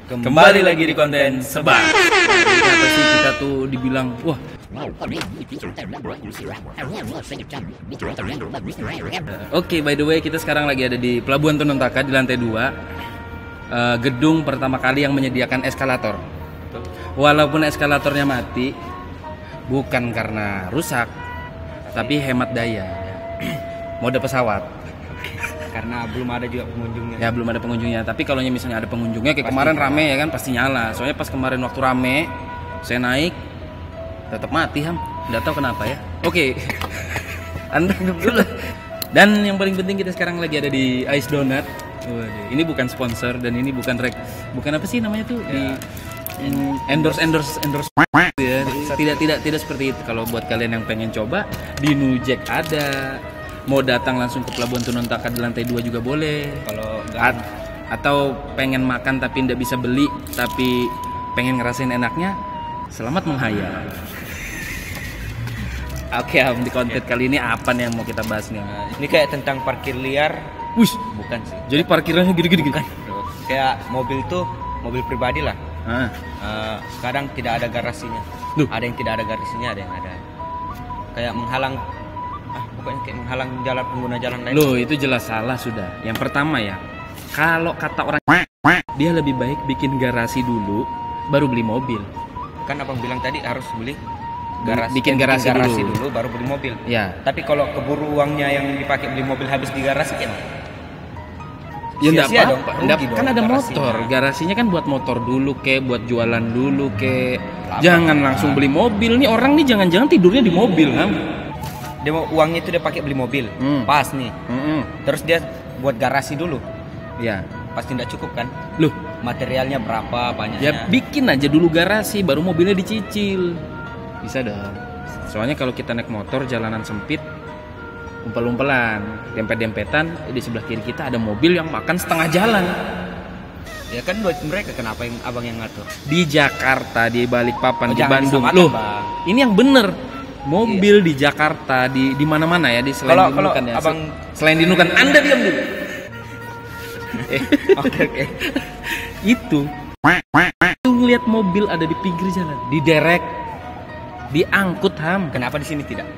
Kembali lagi di konten Sebar. Kenapa sih kita tuh dibilang wah? Oke, by the way kita sekarang lagi ada di Pelabuhan Tununtaka di lantai 2, gedung pertama kali yang menyediakan eskalator. Walaupun eskalatornya mati, bukan karena rusak, tapi hemat daya. Mode pesawat. Karena belum ada juga pengunjungnya. Ya belum ada pengunjungnya. Tapi kalau misalnya ada pengunjungnya, kayak pasti kemarin rame ya kan, pasti nyala. Soalnya pas kemarin waktu rame, saya naik tetap mati Ham. Nggak tahu kenapa ya. Oke. Anda dulu. Dan yang paling penting kita sekarang lagi ada di Ice Donut. Waduh, ini bukan sponsor dan ini bukan apa sih namanya tuh ya. Endorse ya. Tidak seperti itu. Kalau buat kalian yang pengen coba di Nujek ada. Mau datang langsung ke Pelabuhan Tununtaka di lantai 2 juga boleh. Kalau atau pengen makan tapi tidak bisa beli tapi pengen ngerasain enaknya, selamat menghayal. Oke, di konten kali ini apa nih yang mau kita bahas nih? Ini kayak tentang parkir liar. Wih, bukan sih. Jadi parkirannya gini-gini. Kayak mobil tuh, mobil pribadi lah. Kadang tidak ada garasinya. Ada yang tidak ada garasinya, ada yang ada. Kayak menghalang menghalang jalan pengguna jalan lain. Loh, itu jelas salah sudah. Yang pertama ya, kalau kata orang dia lebih baik bikin garasi dulu baru beli mobil. Kan abang bilang tadi harus beli bikin garasi dulu baru beli mobil. Ya. Tapi kalau keburu uangnya yang dipakai beli mobil habis di garasi kan? Ya enggak apa-apa. Kan ada motor. Garasinya kan buat motor dulu kek, buat jualan dulu kek. Jangan langsung beli mobil. Nih orang nih jangan-jangan tidurnya di mobil, Ham. Dia mau uangnya itu dia pakai beli mobil, pas nih. Terus dia buat garasi dulu, ya pasti tidak cukup kan? Loh, materialnya berapa banyaknya? Ya bikin aja dulu garasi, baru mobilnya dicicil. Bisa dong. Soalnya kalau kita naik motor jalanan sempit, umpel-umpelan, dempet-dempetan, di sebelah kiri kita ada mobil yang makan setengah jalan. Ya kan buat mereka, kenapa yang abang yang ngatur? Di Jakarta, di Balikpapan, di Bandung. Loh, ini yang bener. Mobil di Jakarta di mana-mana ya, di selain di Nunukan ya. Selain di Nunukan, Anda diam dulu. Oke. Itu ngelihat mobil ada di pinggir jalan, diderek, diangkut Ham. Kenapa di sini tidak?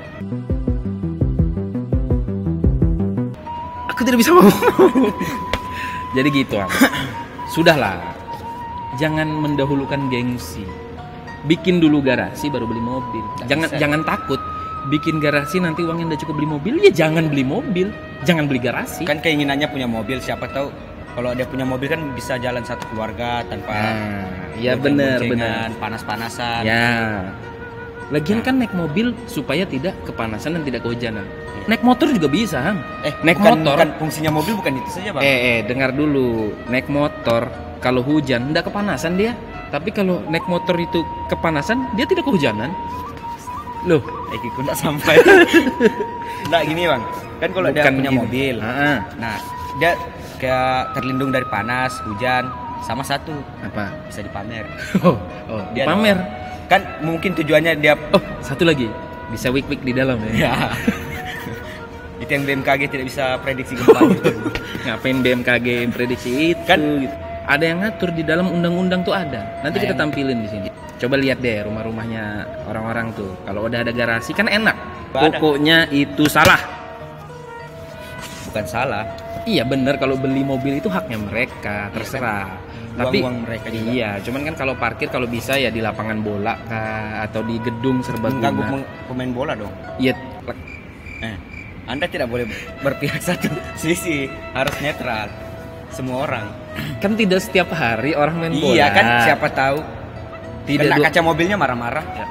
Aku tidak bisa ngomong. Jadi gitu Ham. Sudahlah. Jangan mendahulukan gengsi. Bikin dulu garasi baru beli mobil. Jangan takut. Bikin garasi nanti uangnya udah cukup beli mobil, ya jangan beli mobil, jangan beli garasi. Kan keinginannya punya mobil, siapa tahu kalau dia punya mobil kan bisa jalan satu keluarga tanpa ya benar panas-panasan. Ya. Lagian kan naik mobil supaya tidak kepanasan dan tidak kehujanan. Naik motor juga bisa, Hang. Naik motor kan fungsinya mobil bukan itu saja, Bang. Dengar dulu. Naik motor kalau hujan enggak kepanasan dia. Tapi kalau naik motor itu kepanasan, dia tidak kehujanan. Loh, aku enggak sampai. Enggak gini, Bang. Kan kalau dia punya mobil. Nah, dia kayak terlindung dari panas, hujan, sama satu. Apa? Bisa dipamer. Dia pamer. Kan mungkin tujuannya dia satu lagi, bisa wik-wik di dalam ya. Itu yang BMKG tidak bisa prediksi gempa gitu. Ngapain BMKG prediksi itu? Kan gitu. Ada yang ngatur di dalam undang-undang tuh ada. Nanti kita tampilin di sini. Coba lihat deh rumah-rumahnya orang-orang tuh. Kalau udah ada garasi kan enak. Pokoknya itu salah. Bukan salah. Iya bener, kalau beli mobil itu haknya mereka, terserah. Tapi uang mereka juga. Iya, cuman kan kalau parkir kalau bisa ya di lapangan bola kah atau di gedung serbaguna. Mengganggu pemain bola dong. Iya. Anda tidak boleh berpihak satu sisi, harus netral. Semua orang. Kan tidak setiap hari orang main bola. Iya kan, siapa tahu tidak kena kaca mobilnya marah-marah. Ya.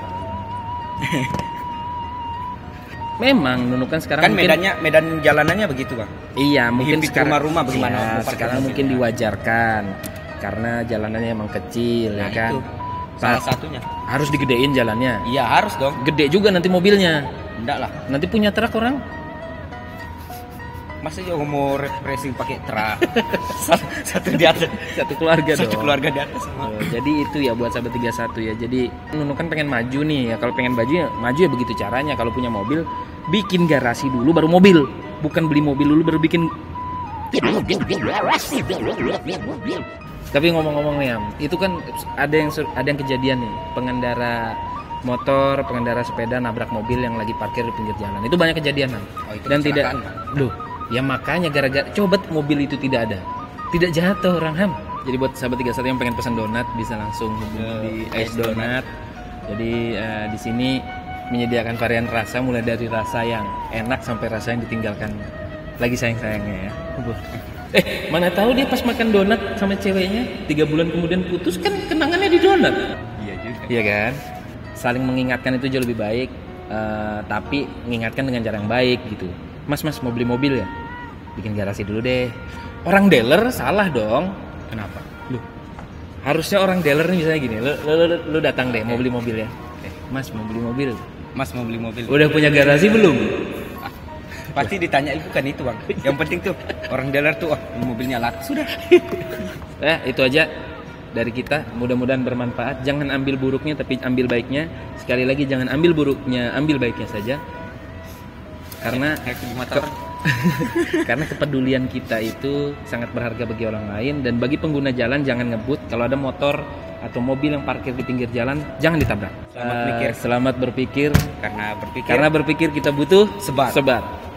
Memang Nunukan sekarang kan medan jalanannya begitu, Bang. Iya, mungkin sekarang rumah-rumah bagaimana? Sekarang mungkin diwajarkan karena jalanannya emang kecil ya kan. Itu salah satunya. Harus digedein jalannya. Iya, harus dong. Gede juga nanti mobilnya. Enggak lah. Nanti punya truk orang. Masa ya mau racing pakai truk? satu di atas, satu keluarga dong. Satu keluarga di atas semua. Jadi itu ya buat sahabat 31 ya. Jadi Nunukan pengen maju nih ya. Kalau pengen maju ya begitu caranya. Kalau punya mobil, bikin garasi dulu baru mobil. Bukan beli mobil dulu baru bikin Tapi ngomong-ngomong nih, Am, itu kan ada yang kejadian nih, pengendara motor, pengendara sepeda nabrak mobil yang lagi parkir di pinggir jalan. Itu banyak kejadian, Am. Dan tidak, loh, ya makanya gara-gara coba mobil itu tidak ada, tidak jatuh orang, Ham. Jadi buat sahabat 31 yang pengen pesan donat bisa langsung hubungi di Ice Donat. Jadi di sini menyediakan varian rasa mulai dari rasa yang enak sampai rasa yang ditinggalkan lagi sayang-sayangnya ya. Mana tahu dia pas makan donat sama ceweknya 3 bulan kemudian putus, kan kenangannya di donat. Iya juga. Iya kan? Saling mengingatkan itu jauh lebih baik, tapi mengingatkan dengan cara yang baik gitu. Mas mau beli mobil ya? Bikin garasi dulu deh. Orang dealer salah dong. Kenapa? Loh, harusnya orang dealer nih misalnya gini, lu datang deh mau beli mobil ya. Mas mau beli mobil. Mas mau beli mobil. Udah punya garasi belum? Pasti ditanya itu kan itu, Bang. Yang penting tuh orang dealer tuh mobilnya laku sudah. Itu aja dari kita, mudah-mudahan bermanfaat. Jangan ambil buruknya tapi ambil baiknya. Sekali lagi jangan ambil buruknya, ambil baiknya saja. Karena karena kepedulian kita itu sangat berharga bagi orang lain. Dan bagi pengguna jalan jangan ngebut. Kalau ada motor atau mobil yang parkir di pinggir jalan, jangan ditabrak. Selamat berpikir. Karena berpikir kita butuh sebar.